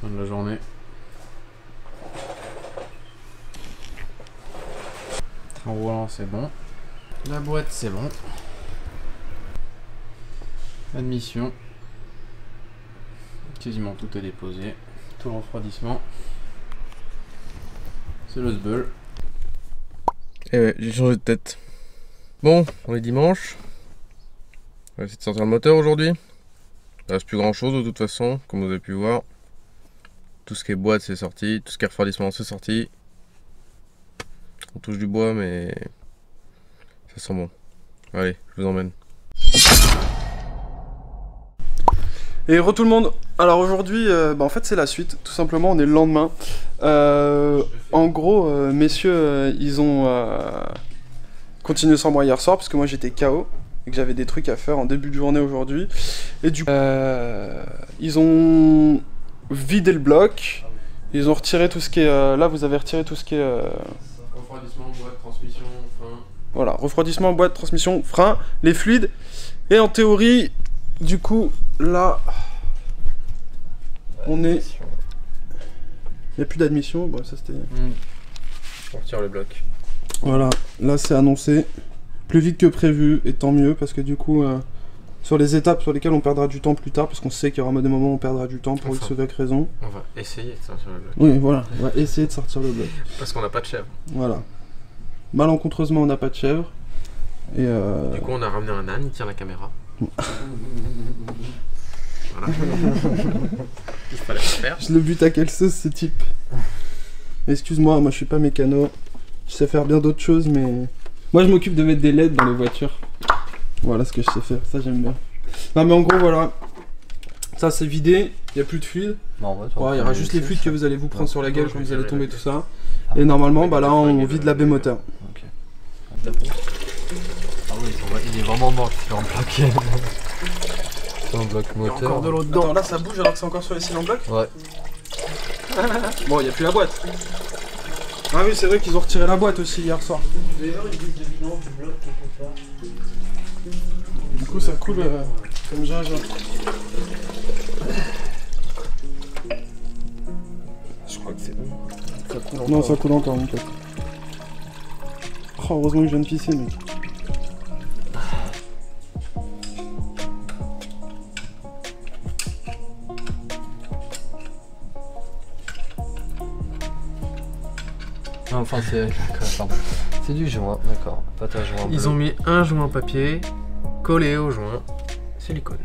Fin de la journée. En roulant c'est bon. La boîte c'est bon. Admission. Quasiment tout est déposé. Tout le refroidissement. C'est le sbeul. Et ouais, j'ai changé de tête. Bon, on est dimanche. On va essayer de sortir le moteur aujourd'hui. Il reste plus grand chose de toute façon, comme vous avez pu voir. Tout ce qui est boîte c'est sorti, tout ce qui est refroidissement c'est sorti. On touche du bois mais ça sent bon. Allez, je vous emmène. Et re tout le monde. Alors aujourd'hui, en fait c'est la suite, tout simplement on est le lendemain. En gros, messieurs, ils ont continué sans moi hier soir parce que moi j'étais KO et que j'avais des trucs à faire en début de journée aujourd'hui. Et du coup, ils ont vidé le bloc, ils ont retiré tout ce qui est... là vous avez retiré tout ce qui est... Refroidissement, boîte, transmission, frein. Voilà, refroidissement, boîte, transmission, frein, les fluides. Et en théorie, du coup, là... On est... Il n'y a plus d'admission, bon ça c'était... On retire le bloc. Voilà, là c'est annoncé plus vite que prévu, et tant mieux, parce que du coup, sur les étapes sur lesquelles on perdra du temps plus tard, parce qu'on sait qu'il y aura des moments où on perdra du temps pour X ou Y raison. On va essayer de sortir le bloc. Oui, voilà, on va essayer de sortir le bloc. Parce qu'on n'a pas de chèvre. Voilà. Malencontreusement, on n'a pas de chèvre. Et Du coup, on a ramené un âne, il tient la caméra. Voilà. Il fallait le faire. Je le bute à quelle sauce ce type. Excuse-moi, moi je suis pas mécano. Je sais faire bien d'autres choses, mais... Moi je m'occupe de mettre des LED dans les voitures. Voilà ce que je sais faire, ça j'aime bien. Non mais en gros voilà. Ça c'est vidé, il n'y a plus de fluide. Il y aura juste les fluides que vous allez vous prendre sur la gueule quand vous allez tomber tout ça. Et normalement bah là on vide la baie moteur. Ok. Ah oui, il est vraiment mort, il est en bloc. C'est un bloc moteur. Il y a encore de l'eau dedans. Attends là ça bouge alors que c'est encore sur les cylindres blocs. Ouais. Bon, il n'y a plus la boîte. Ah oui, c'est vrai qu'ils ont retiré la boîte aussi hier soir. Du coup, ça coule comme gingembre. Je crois que c'est bon. Ça coule encore. Non, ça coule encore, mon pote. Oh, heureusement que je viens de pisser, mec. Enfin, c'est. Pardon. C'est du joint, d'accord. Pas un joint. Ils ont mis un joint papier collé au joint silicone.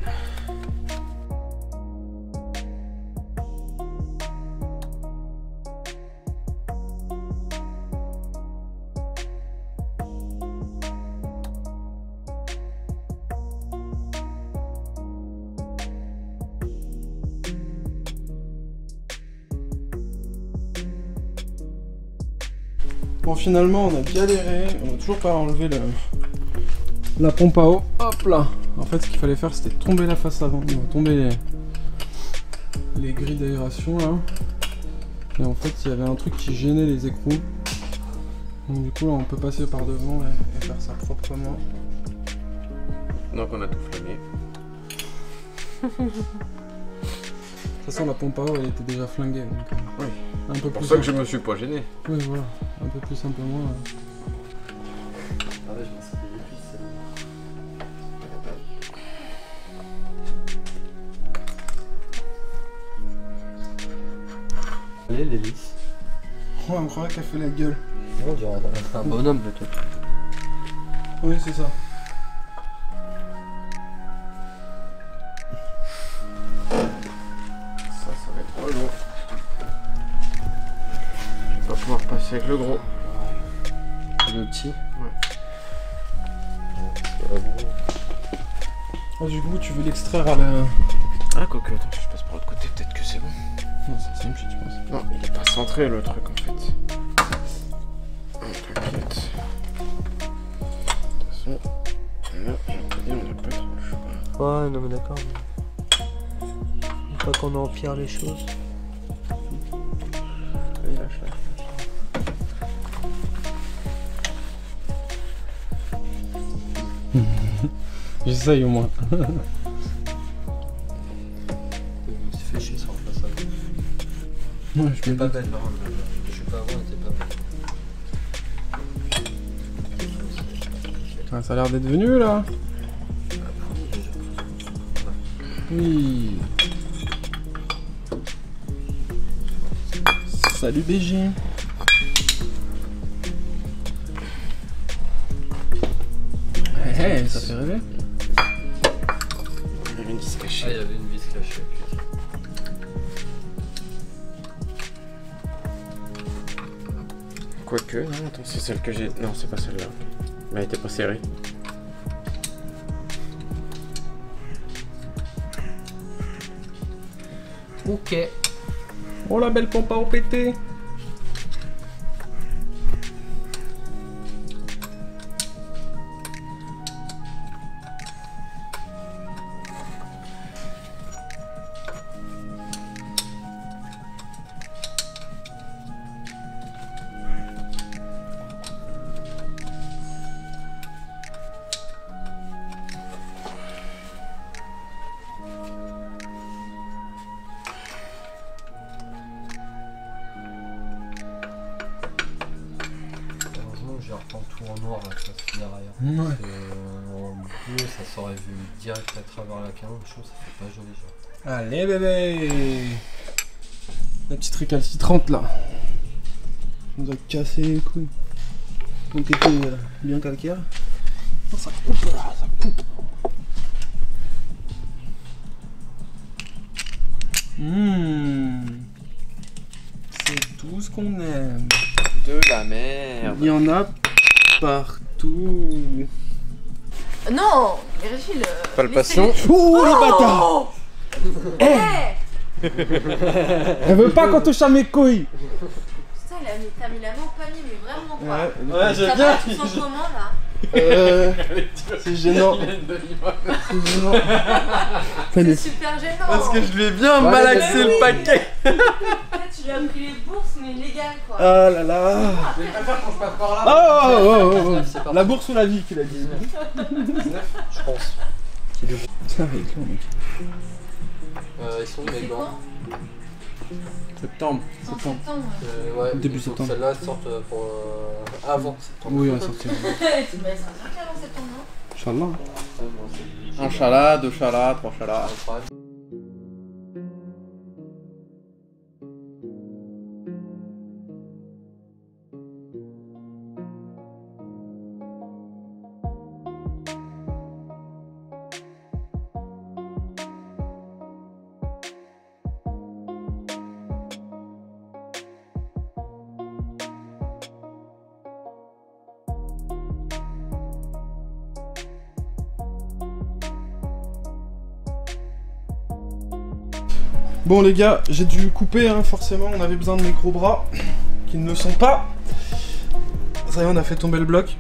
Bon, finalement, on a galéré. On a toujours pas enlevé la pompe à eau. Hop là. En fait, ce qu'il fallait faire, c'était tomber la face avant. On va tomber les grilles d'aération là. Et en fait, il y avait un truc qui gênait les écrous. Donc du coup, là, on peut passer par devant et faire ça proprement. Donc on a tout flammé. De toute façon, la pompe à eau, elle était déjà flinguée. Donc, Oui. un peu C'est pour plus ça que simple. je me suis pas gêné. Oui, voilà. Un peu plus simplement. Ah ouais, je pense qu'il y a des puces. Allez, l'hélice. Ouais, on croirait qu'elle fait la gueule. On dirait un bonhomme plutôt. Oui, c'est ça. Ça va être trop long. Je vais pas pouvoir passer avec le gros. Le petit. Ah, du coup, tu veux l'extraire à la... Ah, quoique, attends, je passe par l'autre côté, peut-être que c'est bon. Non, c'est simple, je pense. Non, il est pas centré le truc en fait. T'inquiète. De toute façon, là, j'ai envie de dire, on n'a pas trop le choix. Ouais, non mais d'accord. Une fois qu'on empire les choses. Allez, lâche, lâche. J'essaye au moins. Je me suis fait chier sans face à Ouais, Elle était pas belle, non. Je suis pas avant, elle était pas belle. Ah, ça a l'air d'être venu là. Oui. Salut BG. Hey, ça fait rêver. Il y avait une vis Ah, cachée. il y avait une vis cachée. Quoique, non, attends, c'est celle que j'ai. Non, c'est pas celle-là. Mais elle était pas serrée. Ok. Oh la belle pompe à eau pété. Heureusement que j'ai repeint tout en noir là, ça se derrière. Ouais. En bleu, ça s'aurait vu direct à travers la caméra. Je trouve que ça fait pas joli genre. Allez bébé. La petite récalcitrante là. On nous a cassé les couilles. Donc était bien calcaire. Oh, ça coupe là, ça coupe. C'est tout ce qu'on aime. De la merde. Il y en a partout. Non, vérifie le. Palpation. Oh les bâtards. Oh hey Elle veut pas qu'on touche à mes couilles. Putain, t'as mis la main au panier, mais vraiment quoi. Ouais, Ça va, tu sens comment là? C'est gênant. C'est gênant. C'est super gênant. Parce que je lui ai bien Ouais, malaxé mais le oui. paquet. En fait, tu lui as pris les bourses, mais légal quoi. Ah là là. Après, Oh. C'est parti. La bourse ou la vie qu'il a dit. Je pense. Ça va être long mec. Ils sont où c'est les gants? quand? Septembre. C'est en septembre. Ouais, Début il faut que septembre. celle-là sorte pour avant septembre. Oui, on va sortir. Mais ça va sortir en septembre, non? Inch'Allah. Un chalat, deux chalats, trois chalats. Bon les gars, j'ai dû couper hein, forcément, on avait besoin de mes gros bras, qui ne le sont pas. Ça y est, on a fait tomber le bloc.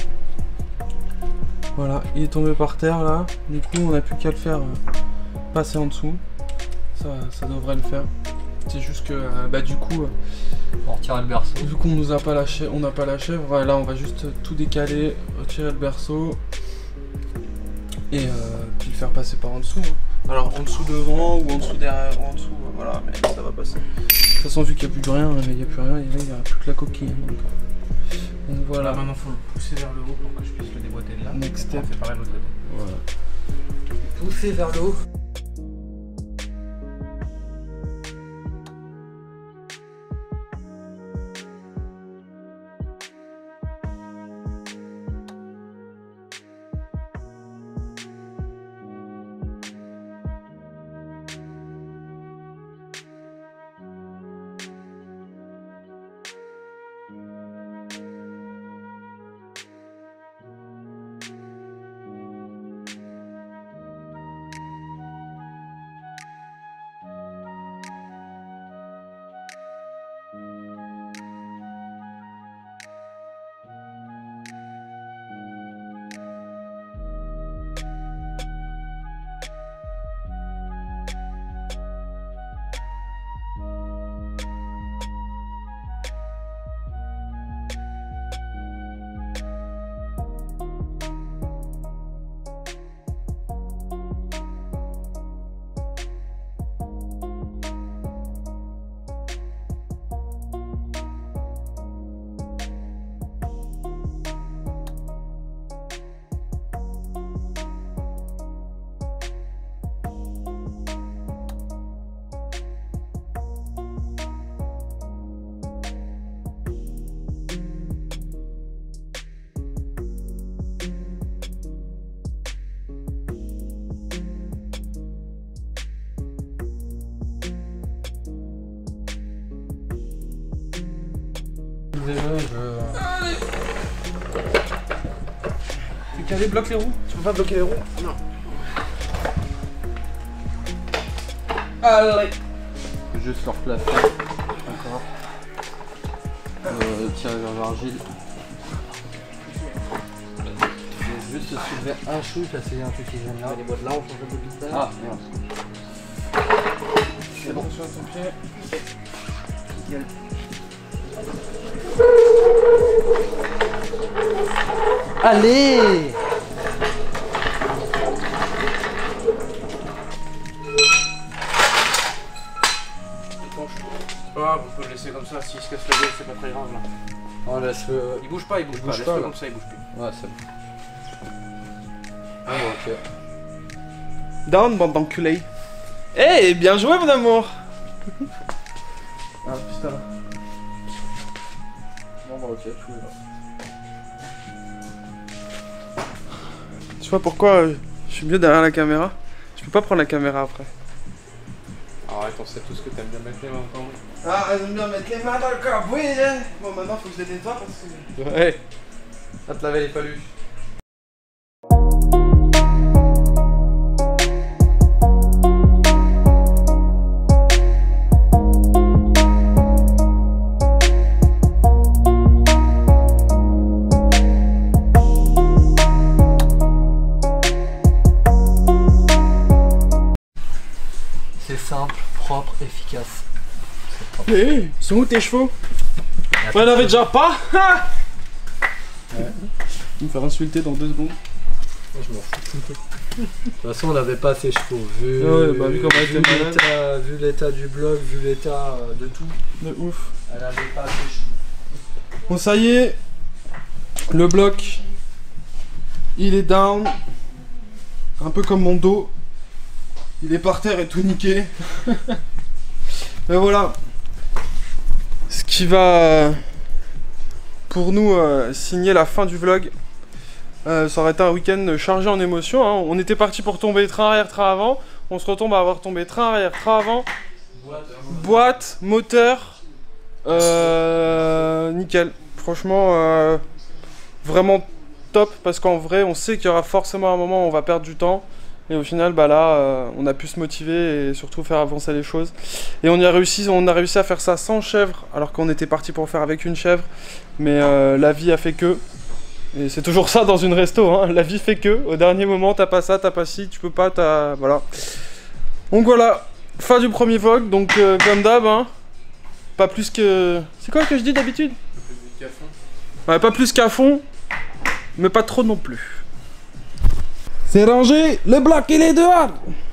Voilà, il est tombé par terre là. Du coup, on n'a plus qu'à le faire passer en dessous. Ça devrait le faire. C'est juste que, bah du coup, On retire le berceau. vu qu'on nous a pas lâché, on n'a pas la chèvre, voilà, on va juste tout décaler, retirer le berceau et puis le faire passer par en dessous. Hein. Alors en dessous devant ou en dessous derrière, en dessous, voilà, mais ça va passer. De toute façon, vu qu'il n'y a plus rien, il n'y a plus rien, il n'y a plus que la coquille. Donc voilà. Maintenant, faut le pousser vers le haut pour que je puisse le déboîter de là. Next step. On fait pareil de l'autre côté. Voilà. Pousser vers le haut. ouvrez-le, C'est calé, bloque les roues. Tu peux pas bloquer les roues? Non. Allez. juste leur placer. Encore. Tirer vers l'argile. Je vais juste soulever un chou, casser un truc qui vient là. Les boîtes là, on change un peu de vitesse. Ah merde. C'est bon. Attention à ton pied. Nickel. Allez! Ah, vous pouvez le laisser comme ça, s'il se casse la gueule, c'est pas très grave là. On laisse-le. Il bouge pas, laisse-le comme ça, il bouge plus. Ouais, c'est bon. Ah, bon, ok. Down, bande d'enculés. Eh, bien joué, mon amour. Ah, putain. Bon, bah, ok, tout est là. Tu vois pourquoi je suis mieux derrière la caméra? Je peux pas prendre la caméra après. Arrête, on sait tous que t'aimes bien mettre les mains dans le cambouis. Ah, j'aime bien mettre les mains dans le cambouis, hein. Bon, maintenant faut que je les nettoie parce que... Ouais. Va te laver les paluches. C'est simple, propre, efficace. Hé, sont où tes chevaux? On en avait déjà pas? Ouais. Me faire insulter dans 2 secondes. Moi, je m'en fous. De toute façon, on n'avait pas ses chevaux. Vu, Ouais, bah, vu comment elle était malade. vu l'état du blog, vu l'état de tout. De ouf. Elle avait pas ses chevaux. Bon, ça y est. Le bloc. Il est down. Un peu comme mon dos. Il est par terre et tout niqué. Mais voilà. Ce qui va pour nous signer la fin du vlog. Ça aurait été un week-end chargé en émotions, hein. On était parti pour tomber train arrière, train avant. On se retombe à avoir tombé train arrière, train avant. Boîte, moteur. Nickel. Franchement, vraiment top. Parce qu'en vrai, on sait qu'il y aura forcément un moment où on va perdre du temps. Et au final, bah là, on a pu se motiver et surtout faire avancer les choses. Et on a réussi à faire ça sans chèvre, alors qu'on était parti pour faire avec une chèvre. Mais la vie a fait que. Et c'est toujours ça dans une resto, hein. La vie fait que. Au dernier moment, t'as pas ça, t'as pas ci, tu peux pas, t'as... Voilà. Donc voilà, fin du premier vlog. Donc comme d'hab, hein, pas plus que... C'est quoi que je dis d'habitude? Ouais, pas plus qu'à fond, mais pas trop non plus. C'est rangé, le bloc il est dehors.